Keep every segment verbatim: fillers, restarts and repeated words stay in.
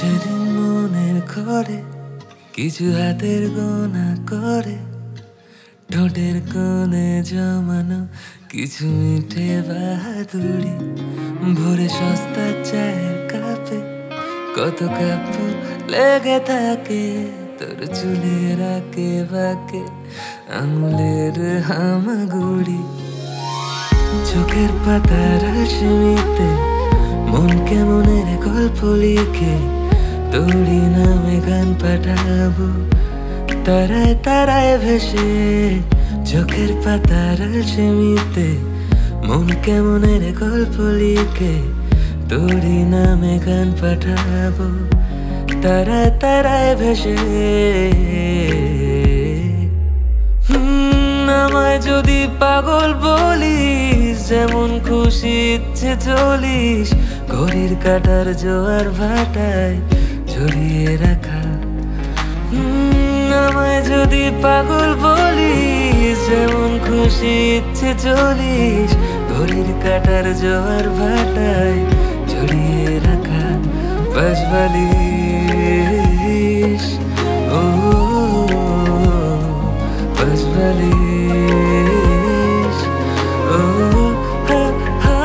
সেদিন মনের ঘরে কিছু হাতের গোনা করে ঠোঁটের কোণে জমানো কিছু মিঠে বাহাদুরি ভোরে সস্তা চায়ের কাপে কত কাপ লেগে থাকে তোর চুলের আঁকে বাঁকে আঙুলের হামাগুড়ি চোখের পাতার আলসেমিতে মন কেমনের গল্প লিখে তোরই নামে গান পাঠাবো তারায় তারায় ভেসে চোখের পাতার আলসেমিতে মন কেমনের গল্প লিখে তোরই নামে গান পাঠাবো তারায় তারায় ভেসে আমায় যদি পাগল বলিস যেমন খুশি ইচ্ছে চলিস ঘড়ির কাঁটার জোয়ার ভাটায় জড়িয়ে রাখা আমায় যদি পাগল বলিস যেমন খুশি ইচ্ছে চলিস ঘড়ির কাঁটার জোয়ার ভাটায় জড়িয়ে রাখা বাস বালিশ ও বাস বালিশ ও হা হা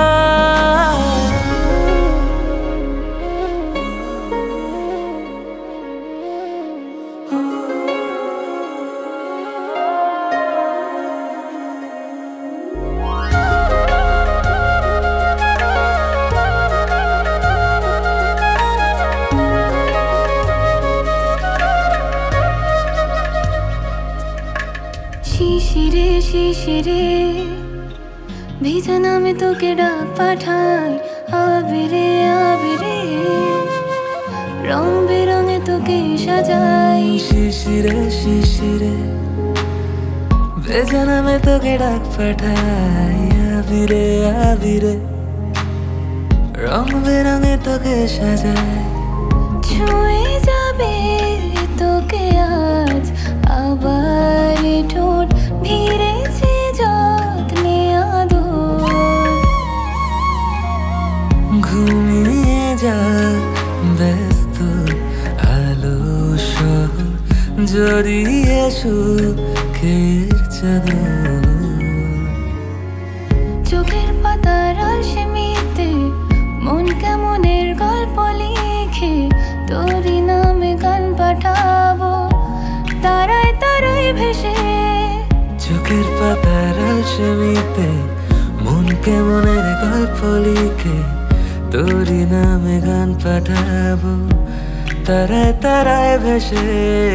শিশিরে শিশিরে ভিজা নামে তোকে ডাক পাঠাই আবিরে আবিরে রং বেরঙে তোকে সাজাই শিশিরে শিশিরে ভেজা নামে তোকে ডাক পাঠাই আবিরে আবিরে রং বেরঙে তোকে সাজাই ছুঁয়ে যাবে তোকে আজ আবার ঠোঁট ভিড়েছে যত্নে আদর ঘুমিয়ে যা ব্যস্ত আলো শহর জড়িয়ে সুখের চাদর চোখের পাতার আলসেমিতে মন কেমনের গল্প লিখে তোরই নামে গান পাঠাবো তারায় তারায় ভেসে চোখের পাতার আলসেমিতে মন কেমনের গল্প লিখে তোরই নামে গান পাঠাবো তারায় তারায় ভেসে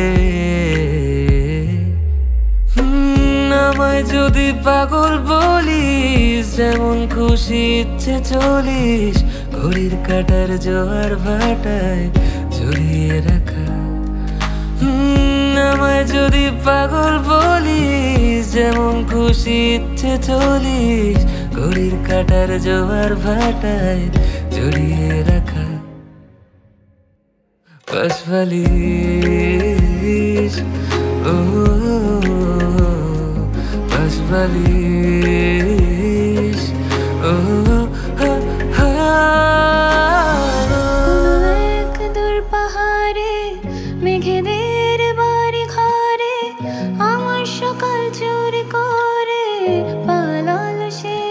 আমায় যদি পাগল বলিস যেমন খুশি ইচ্ছে চলিস ঘড়ির কাঁটার জোয়ার ভাটায় জড়িয়ে রাখা আমায় যদি পাগল বলিস যেমন খুশি ইচ্ছে চলিস ঘড়ির কাঁটার জোয়ার ভাটায় জড়িয়ে রাখা বাস বালিশ ও বাস বালিশ ও হা হা এক দূর পাহাড়ে মেঘেদের বাড়ি ঘরে আমার সকাল চুরি করে পালাল সে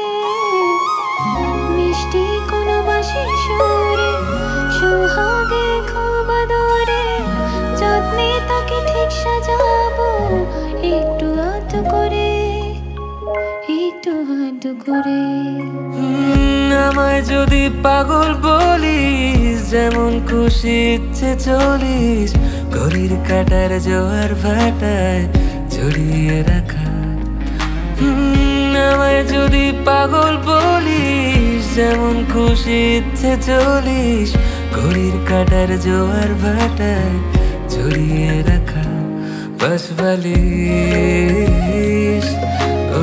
মিষ্টি কোনো বাসি সুরে সোহাগে খুব আদরে যত্নে তাকে ঠিক সাজাবো একটু আধটু করে একটু আধটু করে আমায় যদি পাগল বলিস যেমন খুশি ইচ্ছে চলিস ঘড়ির কাঁটার জোয়ার ভাটায় জড়িয়ে রাখা আমায় যদি পাগল বলিস যেমন খুশি ইচ্ছে চলিস ঘড়ির কাঁটার জোয়ার ভাটায় জড়িয়ে রাখা বাস বালিশ ও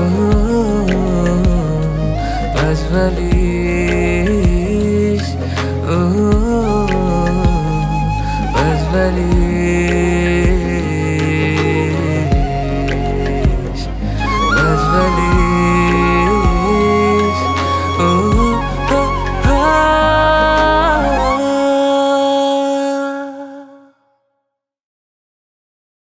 বাস বালিশ ও বাস বালিশ